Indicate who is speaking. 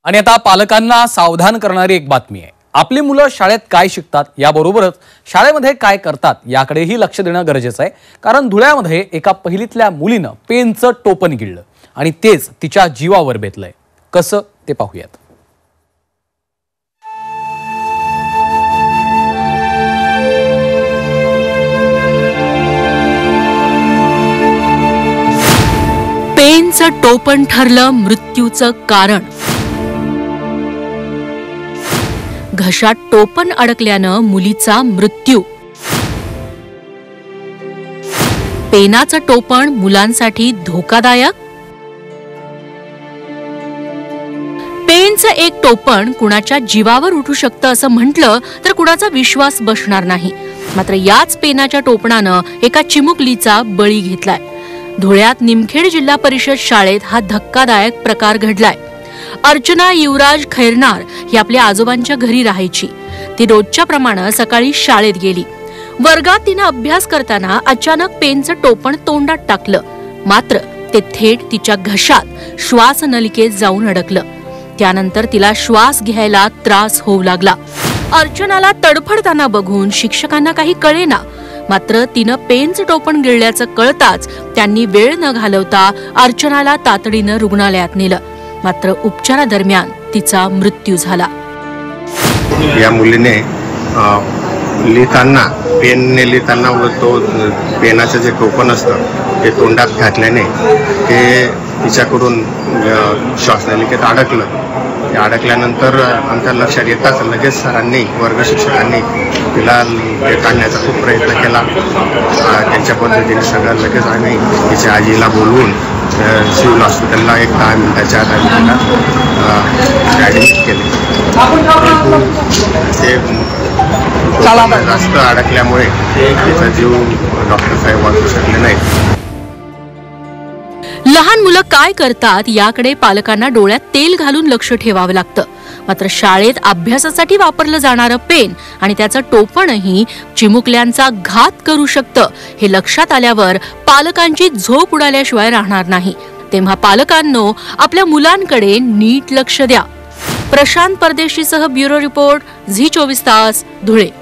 Speaker 1: आणि आता पालकांना सावधान करणारी एक बातमी आहे। आपली मुलं शाळेत काय शिकतात याबरोबरच शाळेमध्ये काय करतात याकडेही लक्ष देणं गरजेचं आहे। कारण धुळ्यामध्ये एका पहिलीतल्या मुलीनं पेनचं टोपण गिळलं आणि तेच तिच्या जीवावर बेतलंय। कसं ते पाहूयात।
Speaker 2: पेनचं टोपण ठरलं मृत्यूचं कारण। घशात टोपण अडकल्यानं मुलीचा मृत्यू। पेनाचं टोपण मुलांसाठी धोकादायक। पेनचं एक टोपण कुणाच्या जीवावर उठू शकतं असं म्हटलं तर कुणाचा विश्वास बसणार नाही। मात्र याच पेनाच्या टोपणानं एका चिमुकलीचा बळी घेतलाय। धुळ्यात निमखेड जिल्हा परिषद शाळेत हा धक्कादायक प्रकार घडलाय। अर्चना युवराज खैरनार ही आपल्या आजोबांच्या घरी राहायची। ती रोजच्या प्रमाणे सकाळी शाळेत गेली। वर्गात तिने अभ्यास करताना अचानक पेनचं टोपण तोंडात टाकलं, मात्र ते थेट तिच्या घशात श्वासनलिकेत जाऊन अडकलं। त्यानंतर तिला श्वास घ्यायला त्रास होऊ लागला। अर्चनाला तडफडताना बघून शिक्षकांना काही कळेना, मात्र तिनं पेनचं टोपण गिळल्याचं कळताच त्यांनी वेळ न घालवता अर्चनाला तातडीनं रुग्णालयात नेलं। मात्र उपचारादरम्यान तिचा मृत्यू झाला।
Speaker 3: या मुलीने लिहिताना पेनने लिहिताना तो पेनाचं जे टोपण असतं ते तोंडात घातल्याने ते तिच्याकडून श्वासनलिकेत अडकलं। ते अडकल्यानंतर आमच्या लक्षात येताच लगेच सरांनी वर्ग शिक्षकांनी तिला काढण्याचा खूप प्रयत्न केला। त्यांच्या पद्धतीने सगळं लगेच आम्ही तिच्या आजीला बोलवून सिव्हिल हॉस्पिटलला एक 10 मिनिटाच्या आत आम्ही तिला ॲडमिट केले। ते जास्त अडकल्यामुळे तिचा जीव डॉक्टर साहेब वाचू शकले नाहीत।
Speaker 2: लहान मुलं काय करतात याकडे पालकांना डोळ्यात तेल घालून लक्ष ठेवावं लागतं। मात्र शाळेत अभ्यासासाठी वापरलं जाणारं पेन आणि त्याचं टोपणही चिमुकल्यांचा घात करू शकतं हे लक्षात आल्यावर पालकांची झोप उडाल्याशिवाय राहणार नाही। तेव्हा पालकांनो आपल्या मुलांकडे नीट लक्ष द्या। प्रशांत परदेशीसह ब्युरो रिपोर्ट झी 24 तास धुळे।